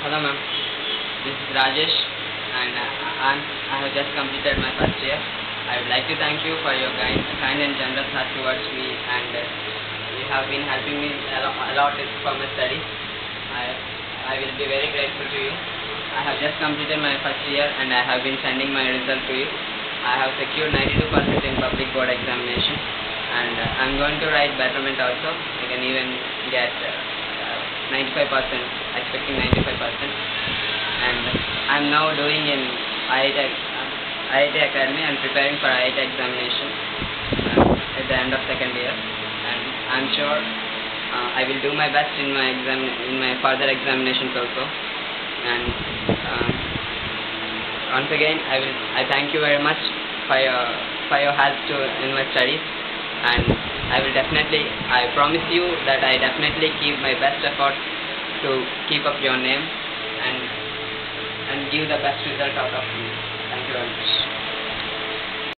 Hello ma'am, this is Rajesh and I have just completed my first year. I would like to thank you for your kind and generous heart towards me, and you have been helping me a lot for my studies. I will be very grateful to you. I have just completed my first year and I have been sending my result to you. I have secured 92% in public board examination, and I am going to write betterment also. I can even get 95%, expecting 95%, and I am now doing in IIT Academy and preparing for IIT examination at the end of second year, and I am sure I will do my best in my further examinations also. And once again, I thank you very much for your help in my studies, and I promise you that I definitely keep my best effort to keep up your name and give the best result out of you. Thank you very much.